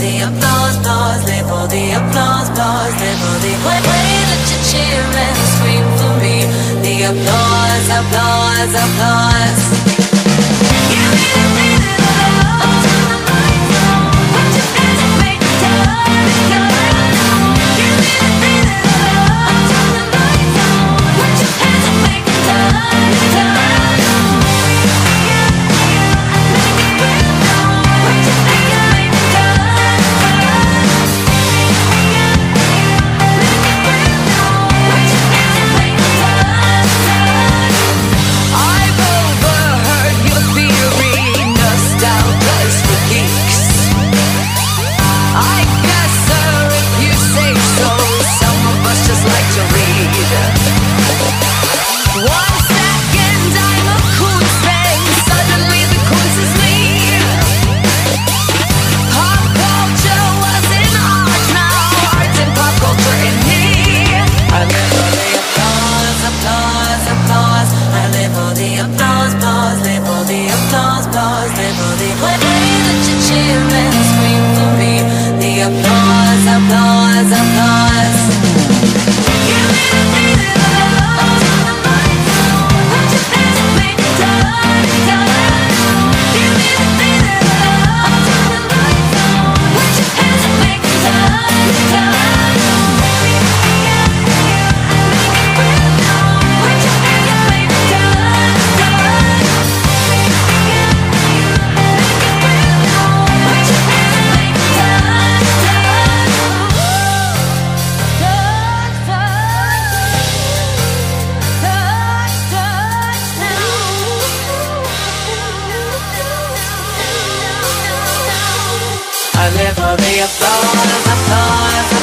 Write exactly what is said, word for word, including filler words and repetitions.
the applause, applause, live for the applause, applause, live for the way, way that you cheer and scream for me. The applause, applause, applause. Give me the feeling of love till the lights on. Put your hands up, make the time is gone. Give me the feeling of love till the lights on. Put your hands up, make the time is gone. I live for the applause, applause.